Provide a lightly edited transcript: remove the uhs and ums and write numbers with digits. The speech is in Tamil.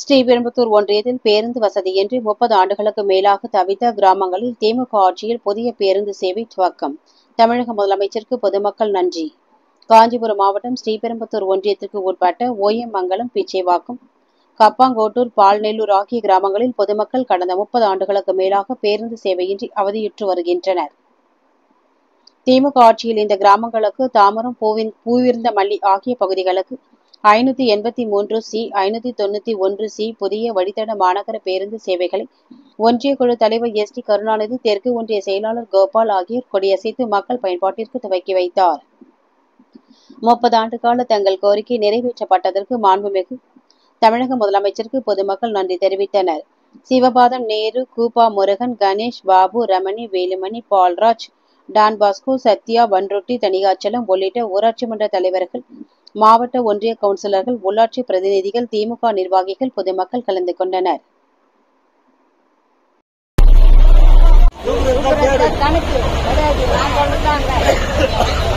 ஸ்ரீபெரும்புதூர் ஒன்றியத்தில் பேருந்து வசதியின்றி 30 ஆண்டுகளுக்கு மேலாக தவித்த கிராமங்களில் திமுக ஆட்சியில் புதிய பேருந்து சேவை துவக்கம். தமிழக முதலமைச்சருக்கு பொதுமக்கள் நன்றி. காஞ்சிபுரம் மாவட்டம் ஸ்ரீபெரும்புதூர் ஒன்றியத்திற்கு உட்பட்ட ஓயமங்கலம், பிச்சைவாக்கம், கப்பாங்கோட்டூர், பால்நெல்லூர் ஆகிய கிராமங்களில் பொதுமக்கள் கடந்த 30 ஆண்டுகளுக்கு மேலாக பேருந்து சேவையின்றி அவதியுற்று வருகின்றனர். திமுக ஆட்சியில் இந்த கிராமங்களுக்கு தாமரம், பூவிருந்தமல்லி ஆகிய பகுதிகளுக்கு 583C, 591C புதிய வழித்தட மாநகர பேருந்து சேவைகளை ஒன்றிய குழு தலைவர் எஸ். டி. கருணாநிதி, தெற்கு ஒன்றிய செயலாளர் கோபால் ஆகியோர் கொடியசைத்து மக்கள் பயன்பாட்டிற்கு துவக்கி வைத்தார். 30 ஆண்டு கால தங்கள் கோரிக்கை நிறைவேற்றப்பட்டதற்கு மாண்புமிகு தமிழக முதலமைச்சருக்கு பொதுமக்கள் நன்றி தெரிவித்தனர். சிவபாதம், நேரு, கூப்பா முருகன், கணேஷ், பாபு, ரமணி, வேலுமணி, பால்ராஜ், டான்பாஸ்கோ, சத்யா, பன்ருட்டி, தணிகாச்சலம் உள்ளிட்ட ஊராட்சி மன்ற தலைவர்கள், மாவட்ட ஒன்றிய கவுன்சிலர்கள், உள்ளாட்சி பிரதிநிதிகள், திமுக நிர்வாகிகள், பொதுமக்கள் கலந்து கொண்டனர். கணக்கு